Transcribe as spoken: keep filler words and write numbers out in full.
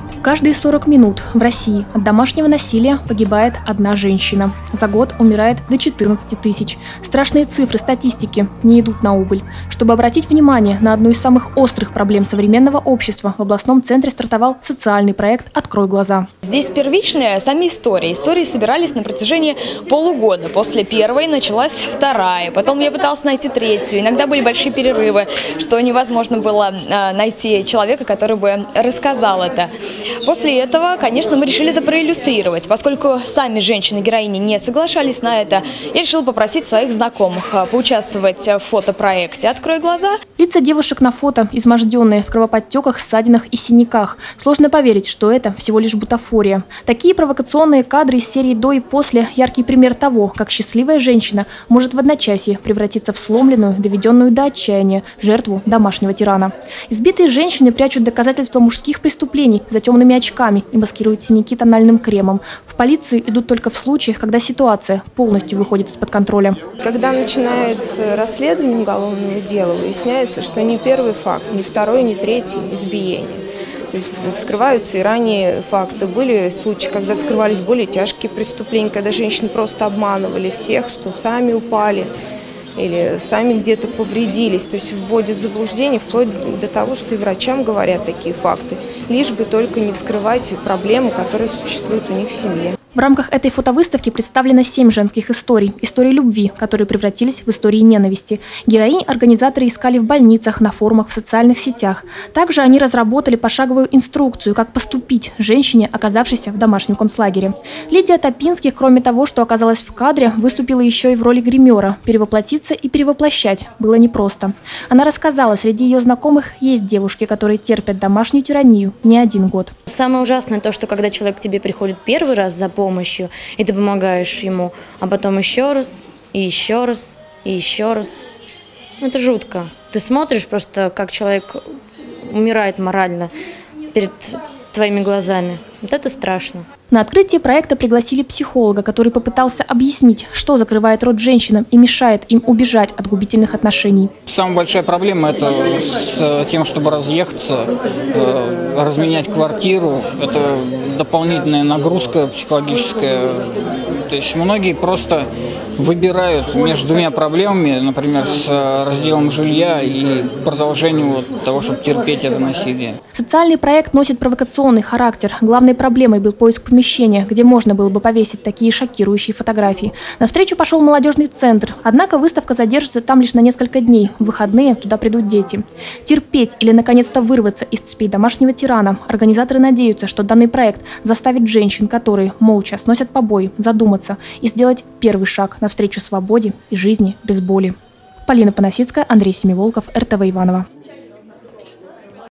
Каждые сорок минут в России от домашнего насилия погибает одна женщина. За год умирает до четырнадцати тысяч. Страшные цифры статистики не идут на убыль. Чтобы обратить внимание на одну из самых острых проблем современного общества, в областном центре стартовал социальный проект «Открой глаза». Здесь первичные сами истории. Истории собирались на протяжении полугода. После первой началась вторая. Потом я пыталась найти третью. Иногда были большие перерывы, что невозможно было найти человека, который бы рассказал это. После этого, конечно, мы решили это проиллюстрировать. Поскольку сами женщины-героини не соглашались на это, я решила попросить своих знакомых поучаствовать в фотопроекте «Открой глаза». Лица девушек на фото изможденные, в кровоподтеках, ссадинах и синяках. Сложно поверить, что это всего лишь бутафория. Такие провокационные кадры из серии «До» и «После» – яркий пример того, как счастливая женщина может в одночасье превратиться в сломленную, доведенную до отчаяния жертву домашнего тирана. Избитые женщины прячут доказательства мужских преступлений за темными очками и маскируют синяки тональным кремом. В полицию идут только в случаях, когда ситуация полностью выходит из-под контроля. Когда начинается расследование уголовного дела, выясняется, что ни первый факт, ни второй, ни третий избиение. То есть вскрываются и ранее факты. Были случаи, когда вскрывались более тяжкие преступления, когда женщины просто обманывали всех, что сами упали или сами где-то повредились, то есть вводят в заблуждение, вплоть до того, что и врачам говорят такие факты, лишь бы только не вскрывать проблемы, которые существуют у них в семье. В рамках этой фотовыставки представлено семь женских историй. Истории любви, которые превратились в истории ненависти. Героинь организаторы искали в больницах, на форумах, в социальных сетях. Также они разработали пошаговую инструкцию, как поступить женщине, оказавшейся в домашнем концлагере. Лидия Топинских, кроме того, что оказалась в кадре, выступила еще и в роли гримера. Перевоплотиться и перевоплощать было непросто. Она рассказала, среди ее знакомых есть девушки, которые терпят домашнюю тиранию не один год. Самое ужасное то, что когда человек к тебе приходит первый раз за помощью, помощью, и ты помогаешь ему, а потом еще раз, и еще раз, и еще раз. Это жутко. Ты смотришь просто, как человек умирает морально перед твоими глазами. Вот это страшно. На открытие проекта пригласили психолога, который попытался объяснить, что закрывает рот женщинам и мешает им убежать от губительных отношений. Самая большая проблема – это с тем, чтобы разъехаться, разменять квартиру. Это дополнительная нагрузка психологическая. То есть многие просто выбирают между двумя проблемами, например, с разделом жилья и продолжением вот того, чтобы терпеть это насилие. Социальный проект носит провокационный характер. Главной проблемой был поиск помещения, где можно было бы повесить такие шокирующие фотографии. На встречу пошел молодежный центр. Однако выставка задержится там лишь на несколько дней. В выходные туда придут дети. Терпеть или наконец-то вырваться из цепей домашнего тирана. Организаторы надеются, что данный проект заставит женщин, которые молча сносят побои, задуматься и сделать первый шаг навстречу свободе и жизни без боли. Полина Поносицкая, Андрей Семиволков, эр тэ вэ Иваново.